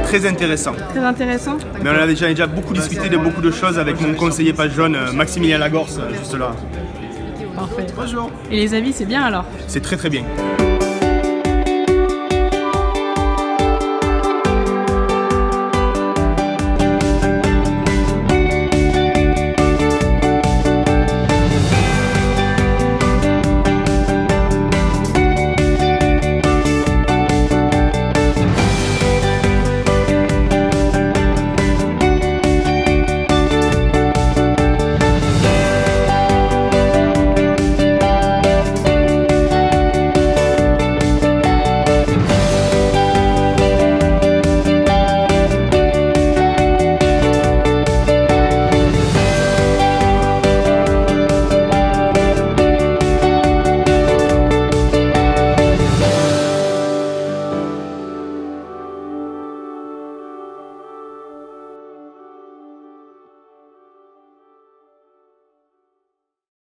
très intéressant. Très intéressant. Mais on a déjà beaucoup discuté de beaucoup de choses avec mon conseiller page jaune, Maximilien Lagorce, juste là. Parfait. Bonjour. Et les avis, c'est bien alors? C'est très très bien.